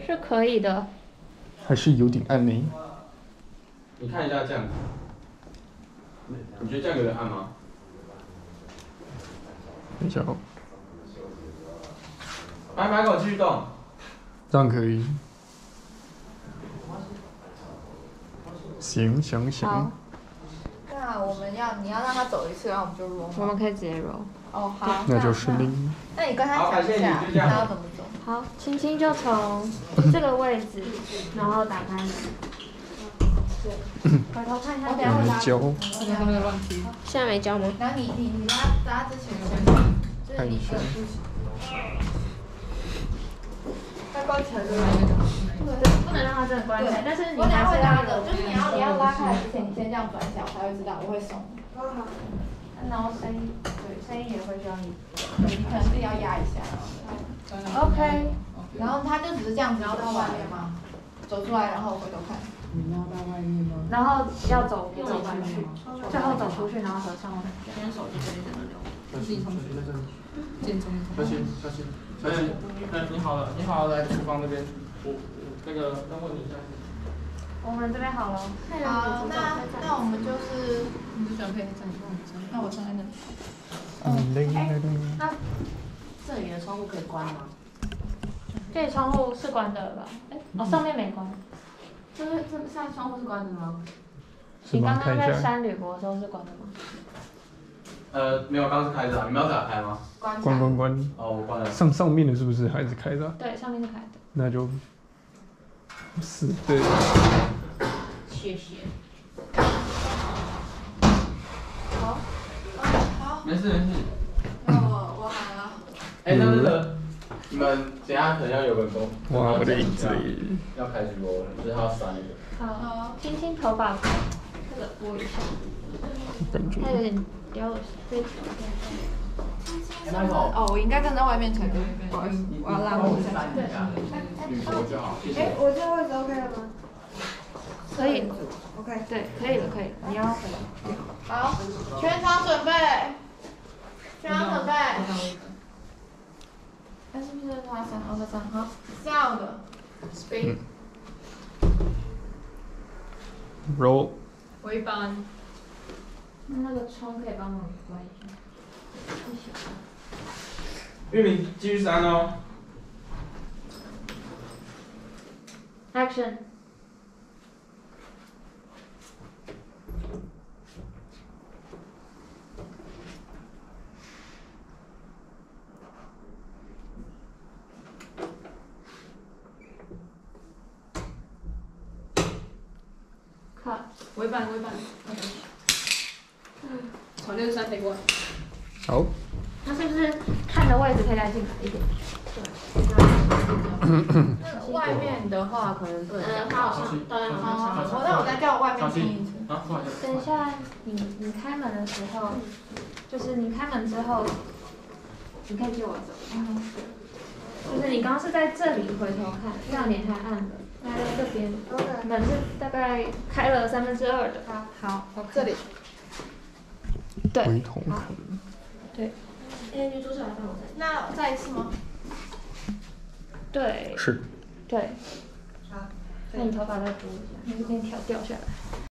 是可以的。 还是有点暗呢。 你看一下这样，你觉得这样有点暗吗？ 等一下哦， 买狗继续动。 这样可以。行。 好， 那你要让他走一次，然后我们就 roll。 我们可以直接 roll。 哦，好。 那就是零。 那你跟他讲一下，他要怎么走？ 好，轻轻就从这个位置，然后打开门。回头看一下， 我等下会拉。 教。 现在没教吗？ 然后你拉之前就是你的。他关起来就是那个。 不能让它真的关起来，但是你我等下会拉的， 的， 就是你要拉开之前，你先这样转一下，我才会知道，我会松。好。 然后声音也会需要你。 你可能自己要压一下。OK。然后他就只是这样子到外面吗？走出来，然后回头看。 你要到外面吗？ 然后要走出去，最后走出去，然后合上门。 先手就可以整个流。自己同学在这里。建中。 小心。你好，来厨房那边，我那个再问你一下。 我们这边好了。 好，那我们就是， 你就想可以站你那我站在那里。 那这里的窗户可以关吗？ 这里窗户是关的了吧？上面没关。 这现在窗户是关的吗？ 你刚刚在山旅国的时候是关的吗？ 没有，刚刚是开着啊，你们要打开吗？ 关。 哦，我关了。 上面的是不是还是开的？ 对，上面是开的。 那就。是对。 谢谢。 好。 没事。 我好了。 那个，你们等下可能要有个工。 哇，我的影子。 要开直播了，就是他要刷那个。 好，轻轻头发这个拨一下。它有点掉了，被调哦，我应该站在外面才对。不好意思，我要拉我一下。 就好。 我这个位置 OK 了吗？ 可以。 OK。 对，可以了。你要。 好，全场准备。是不是他3？哦，他3。好 ，Sound。Speed。 Roll。 回班。 那个窗可以帮忙关一下。 玉明继续3哦。 Action。Cut。 回班。从63飞过来。 好。 他是不是看的位置可以再进来一点？ 那外面的话可能不能。他好像当然好。 那我再叫外面听一次。 等一下，你开门的时候，就是你开门之后，你可以接我走。就是你刚刚是在这里回头看，这样脸太暗了。来这边，门是大概开了2/3的。好， 这里。 对。 回头看。 对。 女主角来帮我再。 那再一次吗？ 对。 是。 对。好。那你头发再拨一下，那这边掉下来。